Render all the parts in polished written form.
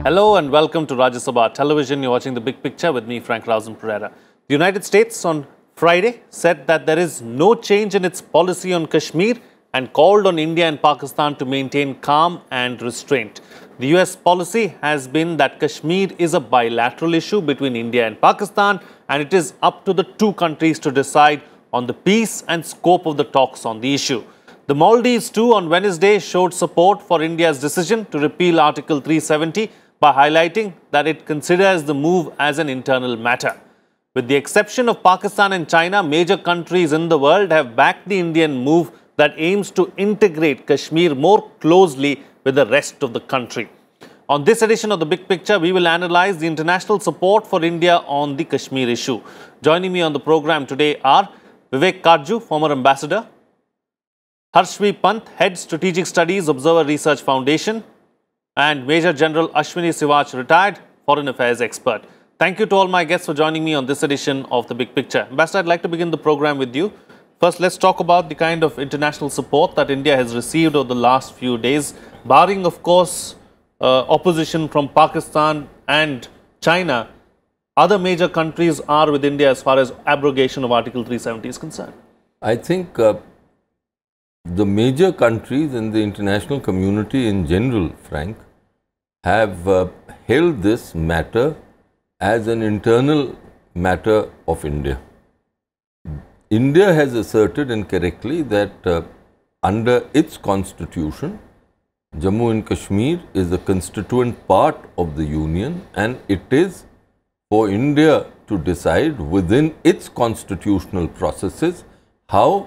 Hello and welcome to Rajya Sabha Television. You're watching The Big Picture with me, Frank Rausen Pereira. The United States on Friday said that there is no change in its policy on Kashmir and called on India and Pakistan to maintain calm and restraint. The US policy has been that Kashmir is a bilateral issue between India and Pakistan, and it is up to the two countries to decide on the peace and scope of the talks on the issue. The Maldives too on Wednesday showed support for India's decision to repeal Article 370 by highlighting that it considers the move as an internal matter. With the exception of Pakistan and China, major countries in the world have backed the Indian move that aims to integrate Kashmir more closely with the rest of the country. On this edition of The Big Picture, we will analyze the international support for India on the Kashmir issue. Joining me on the program today are Vivek Karju, former ambassador; Harshvi Pant, Head Strategic Studies, Observer Research Foundation; and Major General Ashwini Sivach, retired foreign affairs expert. Thank you to all my guests for joining me on this edition of The Big Picture. Ambassador, I'd like to begin the program with you. First, let's talk about the kind of international support that India has received over the last few days, barring, of course, opposition from Pakistan and China. Other major countries are with India as far as abrogation of Article 370 is concerned. I think the major countries in the international community in general, Frank, have held this matter as an internal matter of India. India has asserted, and correctly, that under its constitution, Jammu and Kashmir is a constituent part of the Union, and it is for India to decide within its constitutional processes how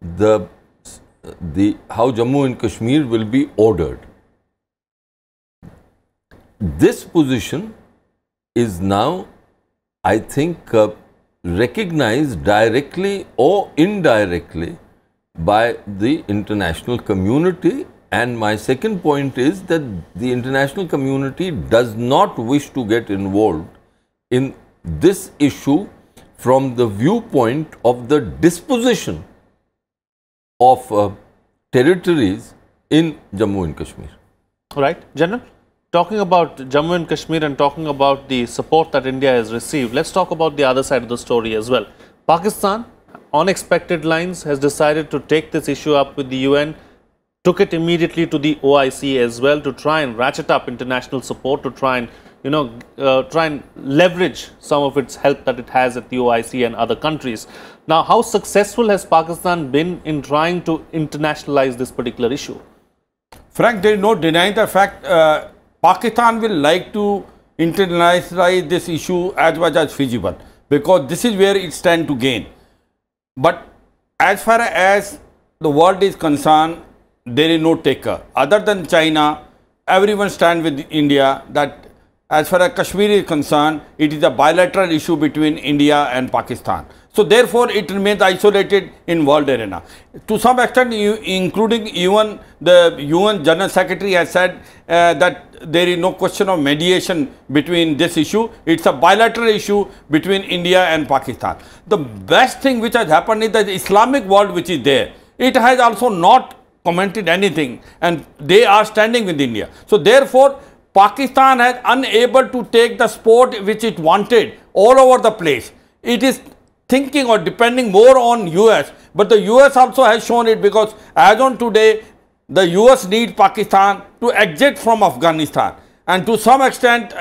how Jammu and Kashmir will be ordered. This position is now, I think, recognized directly or indirectly by the international community. And my second point is that the international community does not wish to get involved in this issue from the viewpoint of the disposition of territories in Jammu and Kashmir. Right. General, talking about Jammu and Kashmir and talking about the support that India has received, let's talk about the other side of the story as well. Pakistan, on expected lines, has decided to take this issue up with the UN, took it immediately to the OIC as well to try and ratchet up international support, to try and try and leverage some of its help that it has at the OIC and other countries. Now, how successful has Pakistan been in trying to internationalize this particular issue? Frank, there is no denying the fact Pakistan will like to internationalize this issue as much as feasible, because this is where it stands to gain. But as far as the world is concerned, there is no taker. Other than China, everyone stands with India that as far as Kashmir is concerned, it is a bilateral issue between India and Pakistan. So therefore, it remains isolated in world arena. To some extent, including even the UN General Secretary has said that there is no question of mediation between this issue. It's a bilateral issue between India and Pakistan. The best thing which has happened is that the Islamic world which is there, it has also not commented anything, and they are standing with India. So therefore, Pakistan has unable to take the support which it wanted all over the place. It is thinking or depending more on US, but the US also has shown it, because as on today, the US needs Pakistan to exit from Afghanistan. And to some extent,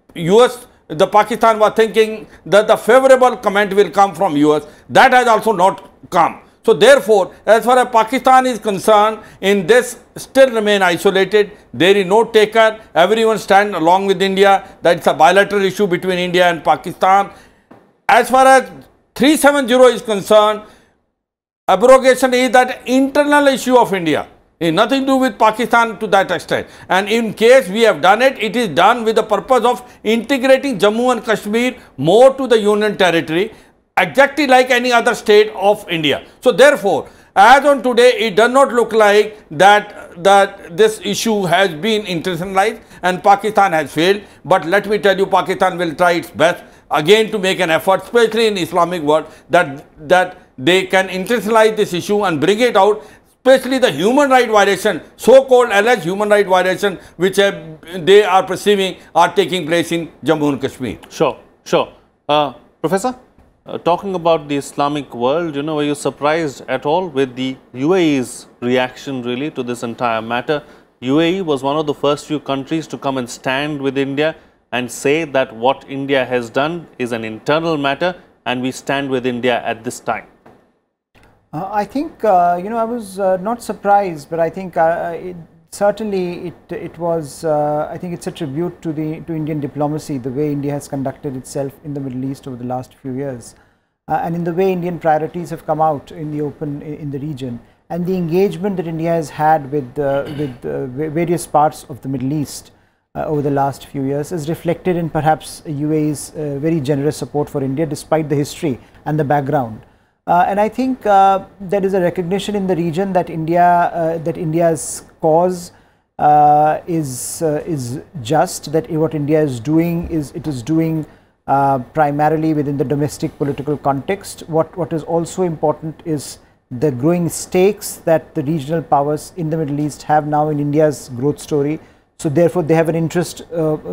the Pakistan was thinking that the favorable comment will come from US. That has also not come. So therefore, as far as Pakistan is concerned, in this still remain isolated. There is no taker. Everyone stand along with India. That's a bilateral issue between India and Pakistan. As far as 370 is concerned, abrogation is that internal issue of India. It has nothing to do with Pakistan to that extent. And in case we have done it, it is done with the purpose of integrating Jammu and Kashmir more to the Union territory, exactly like any other state of India. So therefore, as on today, it does not look like that this issue has been internationalized and Pakistan has failed. But let me tell you, Pakistan will try its best again to make an effort, especially in Islamic world, that they can internationalize this issue and bring it out, especially the human right violation, so-called alleged human right violation, which they are perceiving are taking place in Jammu and Kashmir. Sure, sure. Professor, talking about the Islamic world, you know, were you surprised at all with the UAE's reaction really to this entire matter? UAE was one of the first few countries to come and stand with India and say that what India has done is an internal matter and we stand with India at this time. I think, you know, I was not surprised, but I think certainly it was, I think it's a tribute to Indian diplomacy, the way India has conducted itself in the Middle East over the last few years, and in the way Indian priorities have come out in the open in the region, and the engagement that India has had with various parts of the Middle East over the last few years is reflected in perhaps UAE's very generous support for India despite the history and the background. And I think there is a recognition in the region that India's cause is just, that what India is doing is doing primarily within the domestic political context. What is also important is the growing stakes that the regional powers in the Middle East have now in India's growth story. So therefore, they have an interest,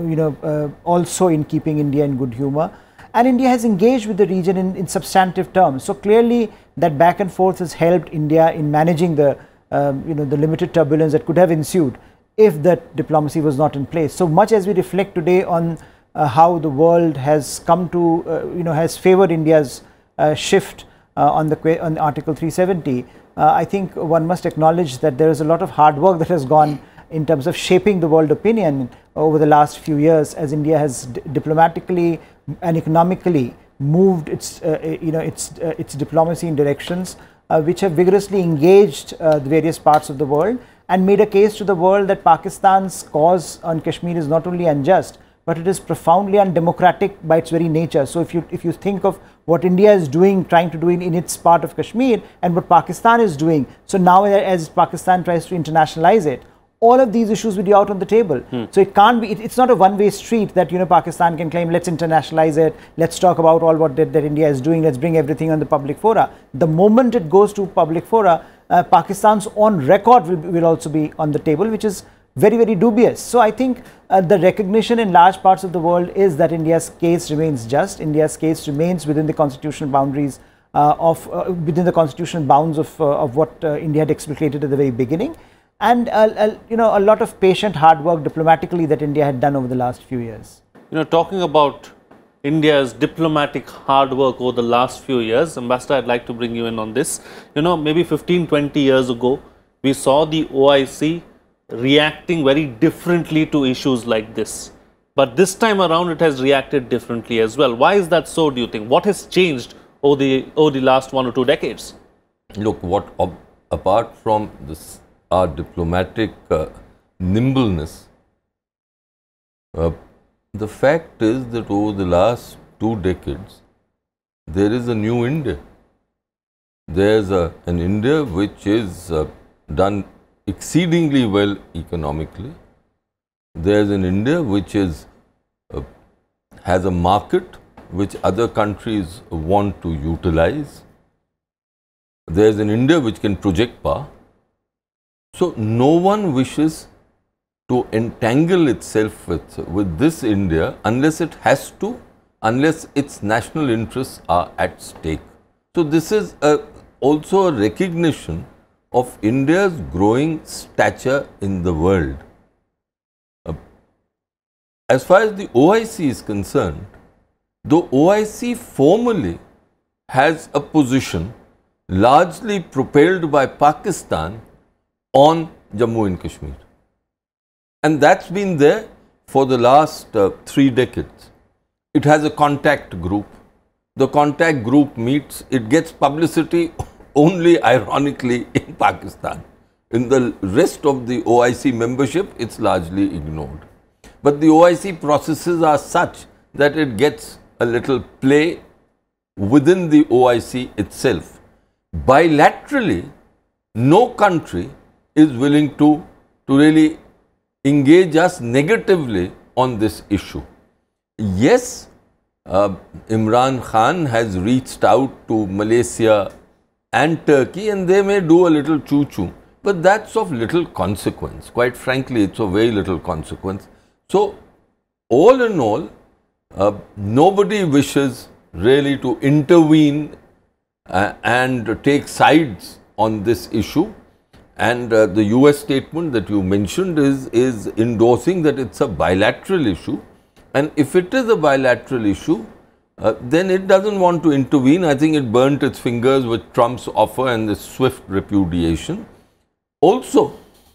also in keeping India in good humor. And India has engaged with the region in substantive terms. So clearly, that back and forth has helped India in managing the limited turbulence that could have ensued if that diplomacy was not in place. So much as we reflect today on how the world has come to, has favored India's shift on Article 370, I think one must acknowledge that there is a lot of hard work that has gone in terms of shaping the world opinion over the last few years, as India has diplomatically and economically moved its diplomacy in directions which have vigorously engaged the various parts of the world and made a case to the world that Pakistan's cause on Kashmir is not only unjust, but it is profoundly undemocratic by its very nature. So if you think of what India is doing, trying to do in its part of Kashmir, and what Pakistan is doing, so now as Pakistan tries to internationalize it, all of these issues will be out on the table. So it can't be, it's not a one-way street that, Pakistan can claim, let's internationalize it, let's talk about all what that India is doing, let's bring everything on the public fora. The moment it goes to public fora, Pakistan's own record will also be on the table, which is very, very dubious. So I think the recognition in large parts of the world is that India's case remains just, India's case remains within the constitutional boundaries within the constitutional bounds of what India had explicated at the very beginning. And a lot of patient hard work diplomatically that India had done over the last few years. Talking about India's diplomatic hard work over the last few years, Ambassador, I'd like to bring you in on this. Maybe 15-20 years ago, we saw the OIC reacting very differently to issues like this. But this time around, it has reacted differently as well. Why is that so, do you think? What has changed over the last 1 or 2 decades? Look, apart from this, our diplomatic nimbleness, the fact is that over the last 2 decades, there is a new India. There's an India which is done exceedingly well economically. There's an India which has a market which other countries want to utilize. There's an India which can project power. So no one wishes to entangle itself with this India unless it has to, unless its national interests are at stake. So this is also a recognition of India's growing stature in the world. As far as the OIC is concerned, the OIC formally has a position largely propelled by Pakistan on Jammu and Kashmir. And that's been there for the last 3 decades. It has a contact group. The contact group meets, it gets publicity only ironically in Pakistan. In the rest of the OIC membership, it's largely ignored. But the OIC processes are such that it gets a little play within the OIC itself. Bilaterally, no country is willing to really engage us negatively on this issue. Yes, Imran Khan has reached out to Malaysia and Turkey, and they may do a little choo-choo. but that's of little consequence. Quite frankly, it's of very little consequence. So, all in all, nobody wishes really to intervene and take sides on this issue. And the US statement that you mentioned is endorsing that it's a bilateral issue. And if it is a bilateral issue, then it doesn't want to intervene. I think it burnt its fingers with Trump's offer and the swift repudiation. Also,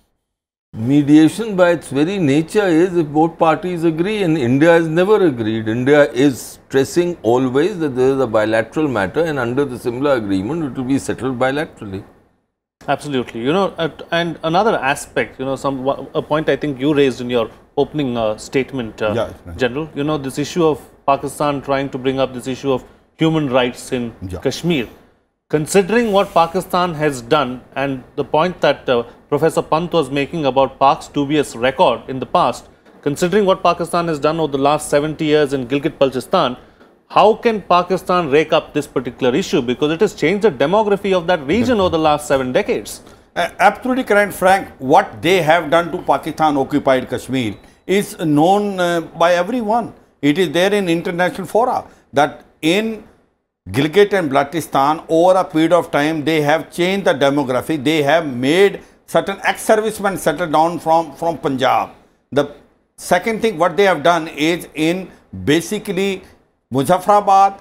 mediation by its very nature is if both parties agree, and India has never agreed. India is stressing always that there is a bilateral matter, and under the Simla Agreement, it will be settled bilaterally. Absolutely. You know, and another aspect, you know, a point I think you raised in your opening statement, General, you know, this issue of Pakistan trying to bring up this issue of human rights in Kashmir. Considering what Pakistan has done and the point that Professor Pant was making about Pak's dubious record in the past, considering what Pakistan has done over the last 70 years in Gilgit-Baltistan, how can Pakistan rake up this particular issue? Because it has changed the demography of that region over the last 7 decades. Absolutely correct, Frank. What they have done to Pakistan-occupied Kashmir is known by everyone. It is there in international fora that in Gilgit and Baltistan, over a period of time, they have changed the demography. They have made certain ex-servicemen settle down from Punjab. The second thing, what they have done is in basically Muzaffarabad,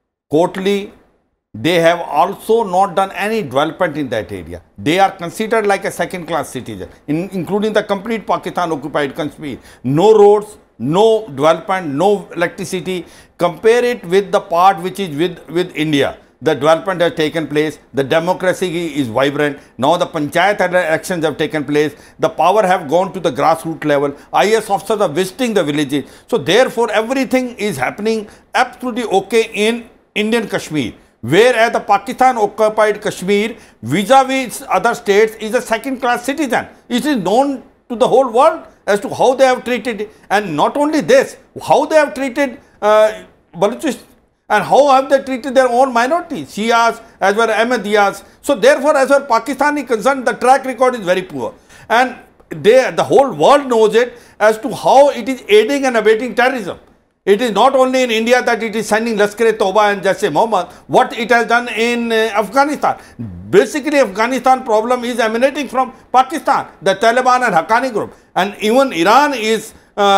Kotli, they have also not done any development in that area. They are considered like a second-class citizen, including the complete Pakistan-occupied Kashmir. No roads, no development, no electricity. Compare it with the part which is with India. The development has taken place, the democracy is vibrant. Now the panchayat elections have taken place, the power have gone to the grassroots level, IAS officers are visiting the villages. So therefore everything is happening absolutely okay in Indian Kashmir. Whereas the Pakistan occupied Kashmir vis-a-vis other states is a second-class citizen. It is known to the whole world as to how they have treated it. And not only this, how they have treated Balochistan. And how have they treated their own minorities, Shias as well as Ahmadiyas. So therefore, as far as Pakistan is concerned, the track record is very poor. And the whole world knows it as to how it is aiding and abetting terrorism. It is not only in India that it is sending Lashkar-e-Toba and Jaish-e-Mohammed, what it has done in Afghanistan. Basically, Afghanistan problem is emanating from Pakistan, the Taliban and Haqqani group. And even Iran is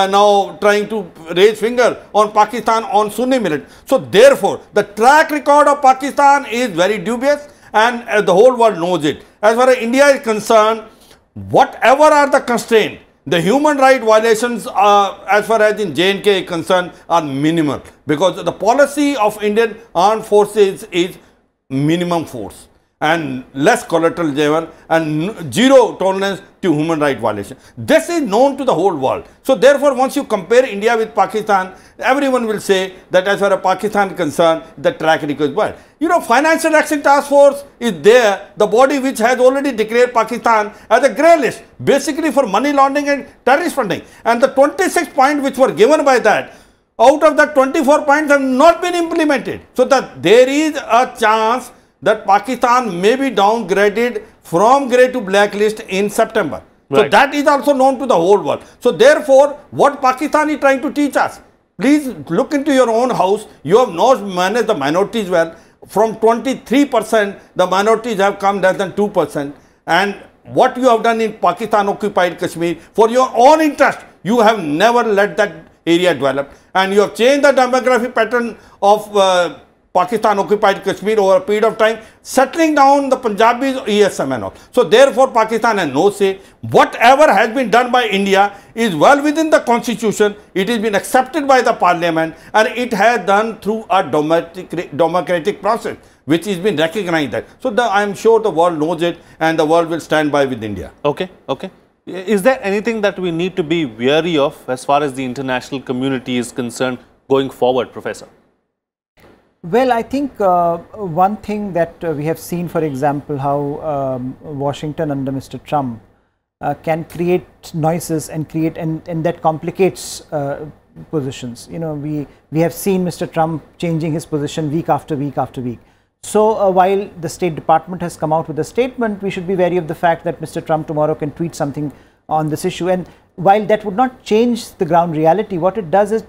now trying to raise finger on Pakistan on Sunni militant. So therefore, the track record of Pakistan is very dubious and the whole world knows it. As far as India is concerned, whatever are the constraints, the human right violations as far as in J&K is concerned are minimal, because the policy of Indian armed forces is minimum force and less collateral damage and zero tolerance to human right violation. This is known to the whole world. So therefore, once you compare India with Pakistan, everyone will say that as far as Pakistan is concerned, the track record is bad. You know, Financial Action Task Force is there, the body which has already declared Pakistan as a grey list, basically for money laundering and terrorist funding. And the 26 points which were given by that, out of that 24 points have not been implemented. So that there is a chance that Pakistan may be downgraded from grey to blacklist in September. Right. So that is also known to the whole world. So therefore, what Pakistan is trying to teach us, please look into your own house. You have not managed the minorities well. From 23%, the minorities have come less than 2%. And what you have done in Pakistan occupied Kashmir, for your own interest, you have never let that area develop. And you have changed the demographic pattern of Pakistan occupied Kashmir over a period of time, settling down the Punjabis, ESM and all. So therefore, Pakistan has no say. Whatever has been done by India is well within the constitution. It has been accepted by the parliament and it has done through a democratic process, which has been recognized that. So I am sure the world knows it and the world will stand by with India. Okay, okay. Is there anything that we need to be wary of as far as the international community is concerned going forward, Professor? Well, I think one thing that we have seen, for example, how Washington under Mr. Trump can create noises and and that complicates positions. You know, we have seen Mr. Trump changing his position week after week after week. So while the State Department has come out with a statement, we should be wary of the fact that Mr. Trump tomorrow can tweet something on this issue. And while that would not change the ground reality, what it does is,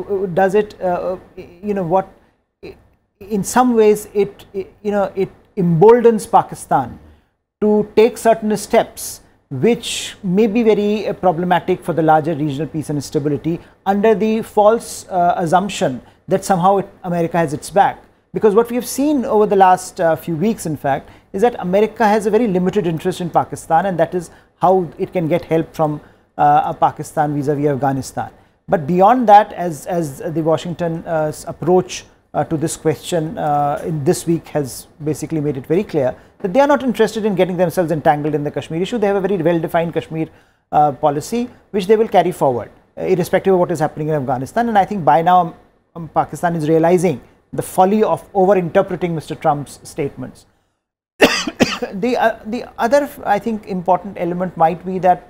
in some ways it emboldens Pakistan to take certain steps which may be very problematic for the larger regional peace and stability, under the false assumption that somehow America has its back. Because what we have seen over the last few weeks, in fact, is that America has a very limited interest in Pakistan, and that is how it can get help from Pakistan vis-a-vis Afghanistan. But beyond that, as the Washington approach to this question in this week has basically made it very clear that they are not interested in getting themselves entangled in the Kashmir issue. They have a very well-defined Kashmir policy which they will carry forward, irrespective of what is happening in Afghanistan. And I think by now Pakistan is realizing the folly of over-interpreting Mr. Trump's statements. The other, I think, important element might be that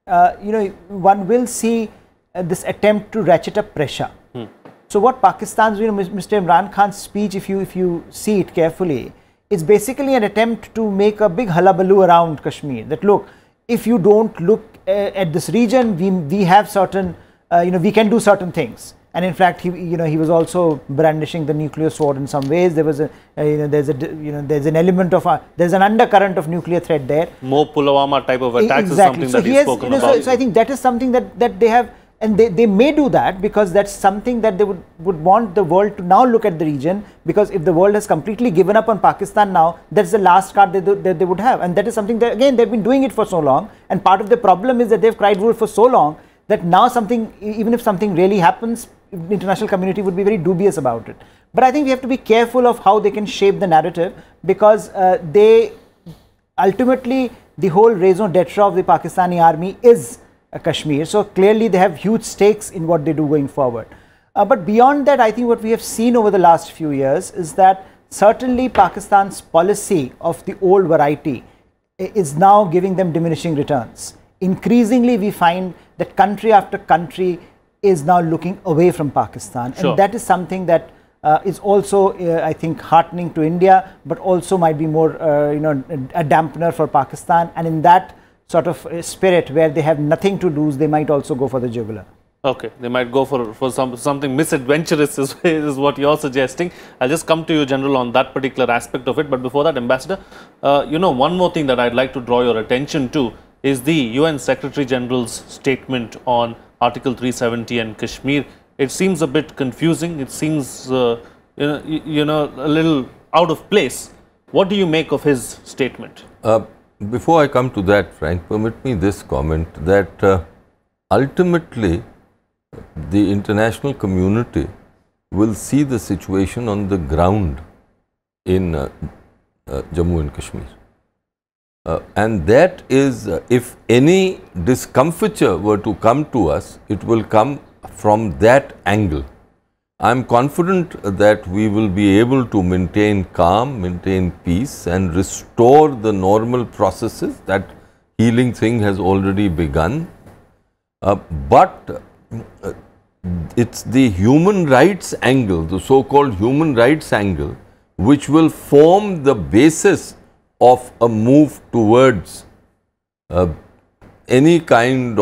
one will see this attempt to ratchet up pressure. So what Pakistan's, Mr. Imran Khan's speech, if you see it carefully, is basically an attempt to make a big hullabaloo around Kashmir. That look, if you don't look at this region, we have certain, we can do certain things. And in fact, he was also brandishing the nuclear sword in some ways. There was there's an element of there's an undercurrent of nuclear threat there. More Pulwama type of attacks exactly. is something that he's spoken about. So I think that is something that they have, and they may do that because that's something that they would want the world to now look at the region, because if the world has completely given up on Pakistan now, that's the last card that they would have. And that is something that, again, they've been doing it for so long, and part of the problem is that they've cried wolf for so long that now even if something really happens, the international community would be very dubious about it. But I think we have to be careful of how they can shape the narrative, because they ultimately, the whole raison d'etre of the Pakistani army is Kashmir. So clearly they have huge stakes in what they do going forward. But beyond that, I think what we have seen over the last few years is that certainly Pakistan's policy of the old variety is now giving them diminishing returns. Increasingly, we find that country after country is now looking away from Pakistan. Sure. And that is something that is also, I think, heartening to India, but also might be more, a dampener for Pakistan. And in that sort of spirit where they have nothing to lose, they might also go for the jugular. Okay, they might go for something misadventurous is what you're suggesting. I'll just come to you, General, on that particular aspect of it. But before that, Ambassador, one more thing that I'd like to draw your attention to is the UN Secretary General's statement on Article 370 and Kashmir. It seems a bit confusing. It seems, a little out of place. What do you make of his statement? Before I come to that, Frank, permit me this comment that ultimately the international community will see the situation on the ground in Jammu and Kashmir. And that is, if any discomfiture were to come to us, it will come from that angle. I am confident that we will be able to maintain calm, maintain peace and restore the normal processes. That healing thing has already begun. But it's the human rights angle, the so-called human rights angle, which will form the basis of a move towards any kind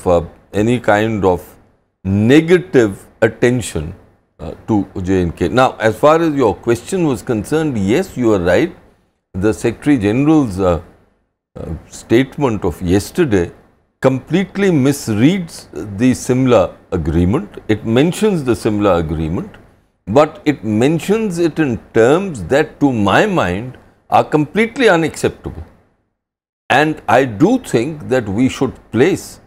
of negative attention to J&K. Now, as far as your question was concerned, yes, you are right. The Secretary General's statement of yesterday completely misreads the Simla Agreement. It mentions the Simla Agreement, but it mentions it in terms that, to my mind, are completely unacceptable. And I do think that we should place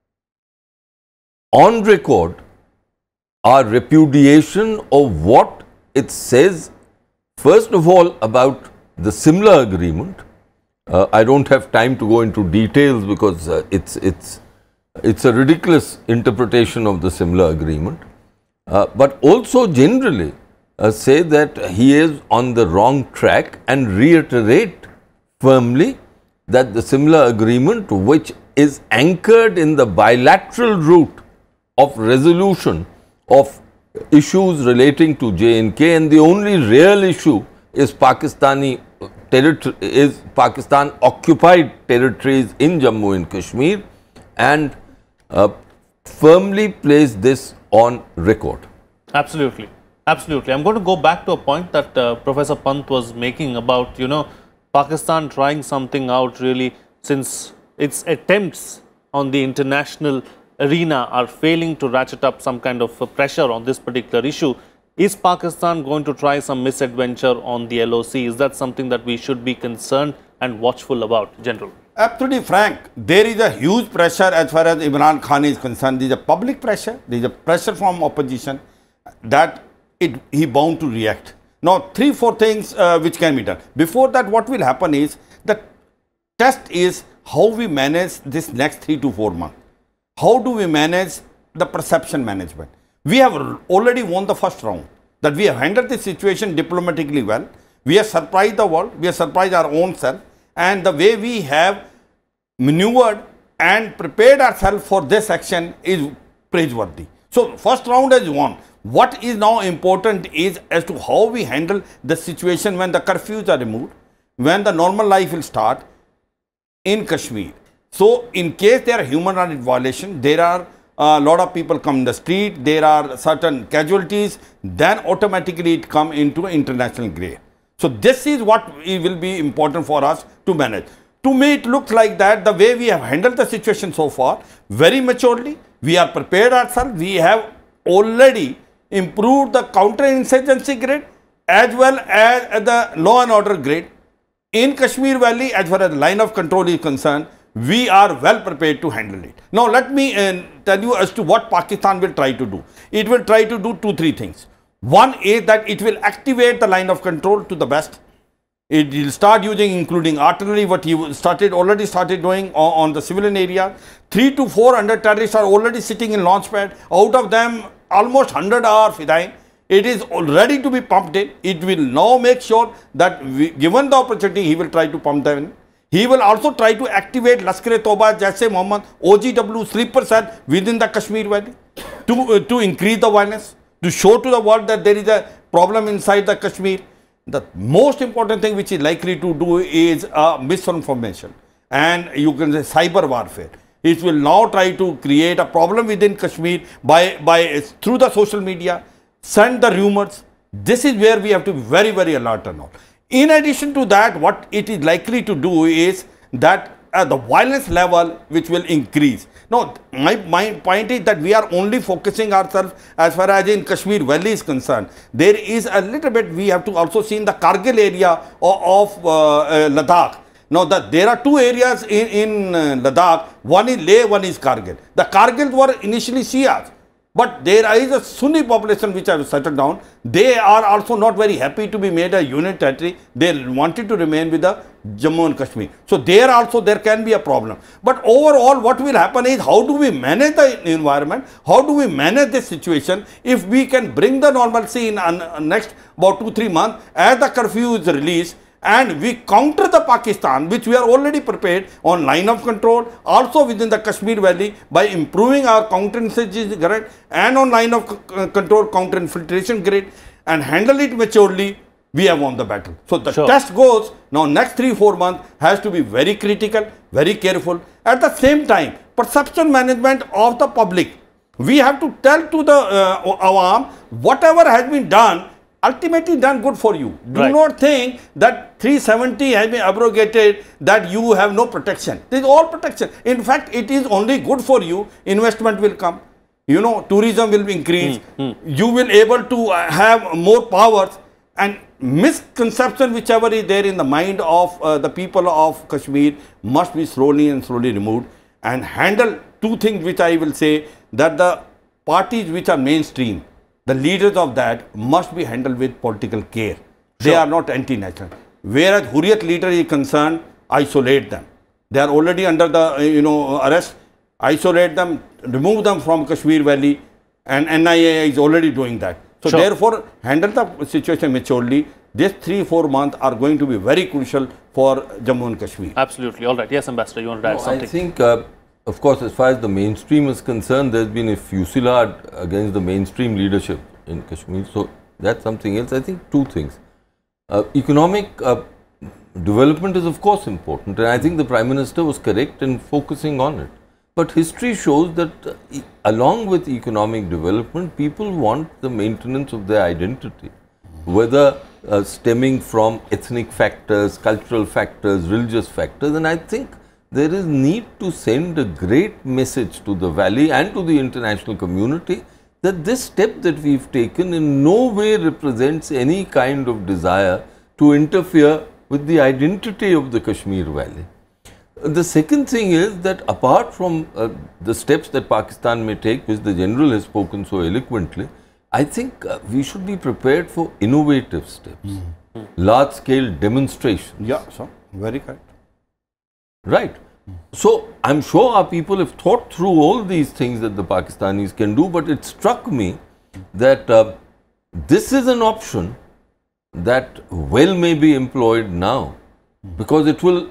on record our repudiation of what it says, first of all, about the Simla Agreement. I don't have time to go into details because it's a ridiculous interpretation of the Simla Agreement, but also generally say that he is on the wrong track and reiterate firmly that the Simla Agreement, which is anchored in the bilateral route of resolution of issues relating to J&K, and the only real issue is Pakistani territory, is Pakistan occupied territories in Jammu and Kashmir, and firmly place this on record. Absolutely. Absolutely. I'm going to go back to a point that Professor Pant was making about, Pakistan trying something out really, since its attempts on the international arena are failing to ratchet up some kind of pressure on this particular issue. Is Pakistan going to try some misadventure on the LOC? Is that something that we should be concerned and watchful about, General? Absolutely, Frank. There is a huge pressure as far as Imran Khan is concerned. There is a public pressure. There is a pressure from opposition that he bound to react. Now, 3-4 things which can be done. Before that, what will happen is, the test is how we manage this next 3 to 4 months. How do we manage the perception management? We have already won the first round, that we have handled the situation diplomatically well. We have surprised the world, we have surprised our own self, and the way we have maneuvered and prepared ourselves for this action is praiseworthy. So, first round is won. What is now important is as to how we handle the situation when the curfews are removed, when the normal life will start in Kashmir. So, in case there are human rights violations, there are a lot of people come in the street, there are certain casualties, then automatically it come into international grey. So, this is what will be important for us to manage. To me, it looks like that the way we have handled the situation so far, very maturely, we are prepared ourselves, we have already improved the counter-insurgency grade as well as the law and order grade. In Kashmir Valley, as far as the line of control is concerned, we are well prepared to handle it. Now, let me tell you as to what Pakistan will try to do. It will try to do 2-3 things. One is that it will activate the line of control to the best. It will start using, including artillery, what he already started doing on the civilian area. 300 to 400 terrorists are already sitting in launch pad. Out of them, almost 100 are Fidain. It is ready to be pumped in. It will now make sure that given the opportunity, he will try to pump them in. He will also try to activate Lashkar-e-Toba, Jaise Mohammed, OGW, sleeper cell within the Kashmir Valley to increase the violence, to show to the world that there is a problem inside the Kashmir. The most important thing which is likely to do is misinformation and you can say cyber warfare. It will now try to create a problem within Kashmir through the social media, send the rumors. This is where we have to be very, very alert and all. In addition to that, what it is likely to do is that the violence level which will increase. Now, my point is that we are only focusing ourselves as far as in Kashmir Valley is concerned. There is a little bit, we have to also see in the Kargil area of Ladakh. Now, there are 2 areas in Ladakh, one is Leh, one is Kargil. The Kargil were initially Shias, but there is a Sunni population which have settled down. They are also not very happy to be made a union territory. They wanted to remain with the Jammu and Kashmir. So, there also there can be a problem. But overall, what will happen is how do we manage the environment? How do we manage this situation? If we can bring the normalcy in next about 2-3 months as the curfew is released, and we counter the Pakistan, which we are already prepared on line of control, also within the Kashmir Valley by improving our counter-insurgency grade and on line of control counter-infiltration grade and handle it maturely, we have won the battle. So, the test goes now next 3-4 months has to be very critical, very careful. At the same time, perception management of the public. We have to tell to the awam, whatever has been done, ultimately done good for you. Do not think that 370 has been abrogated, that you have no protection. This is all protection. In fact, it is only good for you. Investment will come. You know, tourism will increase. You will able to have more powers, and misconception whichever is there in the mind of the people of Kashmir must be slowly removed and handle 2 things which I will say, that the parties which are mainstream, the leaders of that must be handled with political care. They are not anti-national. Whereas Hurriyat leader is concerned, isolate them. They are already under the arrest. Isolate them, remove them from Kashmir Valley, and NIA is already doing that. So therefore, handle the situation maturely. These 3-4 months are going to be very crucial for Jammu and Kashmir. Absolutely. All right. Yes, Ambassador, you want to add something? I think, of course, as far as the mainstream is concerned, there's been a fusillade against the mainstream leadership in Kashmir. So that's something else. I think 2 things. Economic development is of course important, and I think the Prime Minister was correct in focusing on it. But history shows that along with economic development, people want the maintenance of their identity, whether stemming from ethnic factors, cultural factors, religious factors, and I think there is need to send a great message to the valley and to the international community that this step that we've taken in no way represents any kind of desire to interfere with the identity of the Kashmir Valley. The second thing is that apart from the steps that Pakistan may take, which the General has spoken so eloquently, I think we should be prepared for innovative steps, large-scale demonstrations. Yeah, so very correct. Right. So, I'm sure our people have thought through all these things that the Pakistanis can do, but it struck me that this is an option that well may be employed now, because it will,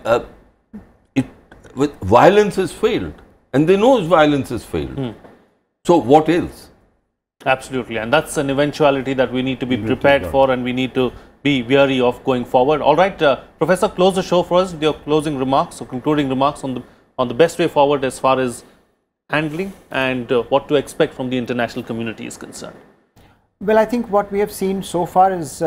violence has failed, and they know violence has failed. So, what else? Absolutely, and that's an eventuality that we need to be prepared for, and we need to be wary of going forward. All right, Professor, close the show for us with your closing remarks or concluding remarks on the best way forward as far as handling and what to expect from the international community is concerned. Well, I think what we have seen so far is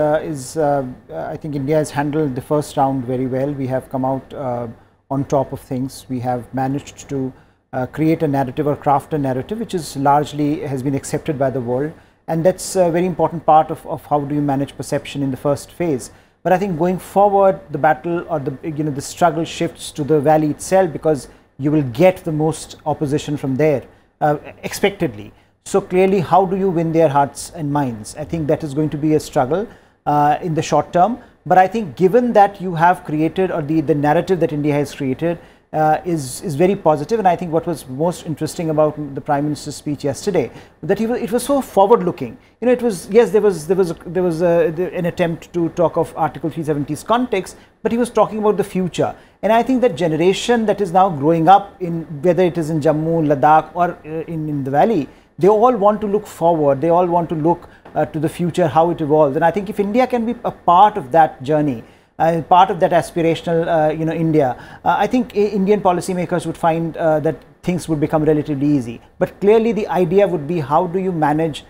I think India has handled the first round very well. We have come out on top of things. We have managed to create a narrative or craft a narrative which is largely has been accepted by the world, and that's a very important part of how do you manage perception in the first phase. But I think going forward, the battle or the struggle shifts to the valley itself, because you will get the most opposition from there expectedly. So clearly, how do you win their hearts and minds? I think that is going to be a struggle in the short term. But I think given that you have created, or the narrative that India has created is very positive, and I think what was most interesting about the Prime Minister's speech yesterday, that it was so forward looking. You know, it was, yes, there was an attempt to talk of Article 370's context, but he was talking about the future. And I think that generation that is now growing up in, whether it is in Jammu, Ladakh, or in the valley, they all want to look forward. They all want to look to the future, how it evolves. And I think if India can be a part of that journey, part of that aspirational, India, I think Indian policymakers would find that things would become relatively easy. But clearly, the idea would be, how do you manage,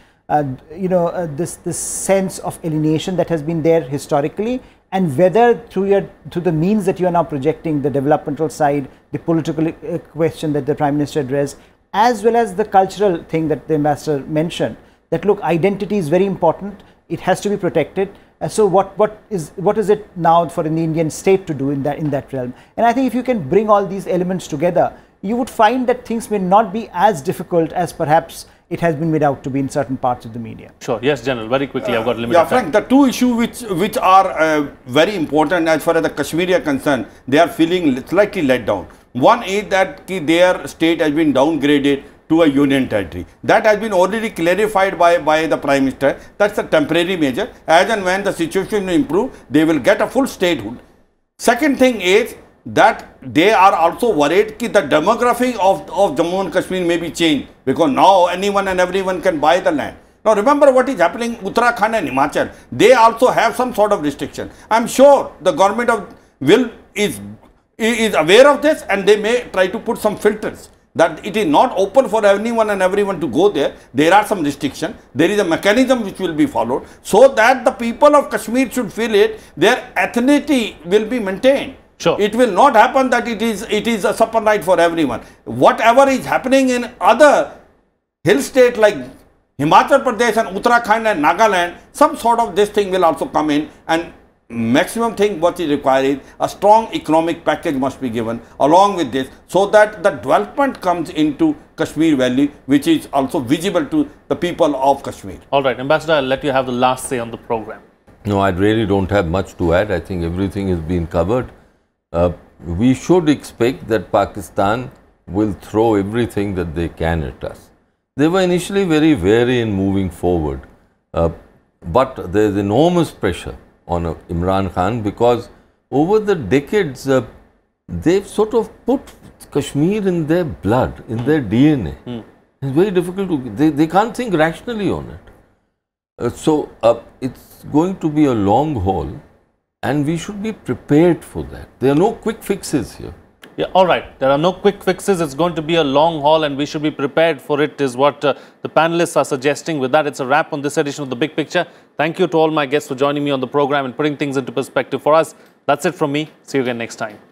this sense of alienation that has been there historically, and whether through the means that you are now projecting, the developmental side, the political question that the Prime Minister addressed, as well as the cultural thing that the ambassador mentioned, that look, identity is very important. It has to be protected. So what is it now for the Indian state to do in that realm? And I think if you can bring all these elements together, you would find that things may not be as difficult as perhaps it has been made out to be in certain parts of the media. Sure. Yes, General. Very quickly, I've got limited time. Frank, the two issues which are very important as far as the Kashmiri are concerned, they are feeling slightly let down. One is that their state has been downgraded to a union territory. That has been already clarified by the Prime Minister. That's a temporary measure. As and when the situation will improve, they will get a full statehood. Second thing is that they are also worried that the demography of Jammu and Kashmir may be changed, because now anyone and everyone can buy the land. Now remember what is happening in Uttarakhand and Himachal. They also have some sort of restriction. I'm sure the government is aware of this, and they may try to put some filters, that it is not open for anyone and everyone to go there. There are some restrictions. There is a mechanism which will be followed, so that the people of Kashmir should feel it, their ethnicity will be maintained. Sure. It will not happen that it is a supper night for everyone. Whatever is happening in other hill states like Himachal Pradesh and Uttarakhand and Nagaland, some sort of this thing will also come in, and maximum thing what is required is a strong economic package must be given along with this, so that the development comes into Kashmir Valley, which is also visible to the people of Kashmir. All right, Ambassador, I'll let you have the last say on the program. No, I really don't have much to add. I think everything has been covered. We should expect that Pakistan will throw everything that they can at us. They were initially very wary in moving forward, but there is enormous pressure on Imran Khan, because over the decades they've sort of put Kashmir in their blood, in their DNA. It's very difficult to, they can't think rationally on it. So it's going to be a long haul, And we should be prepared for that. There are no quick fixes here. Yeah, all right. There are no quick fixes. It's going to be a long haul and we should be prepared for it, is what the panelists are suggesting. With that, it's a wrap on this edition of The Big Picture. Thank you to all my guests for joining me on the program and putting things into perspective for us. That's it from me. See you again next time.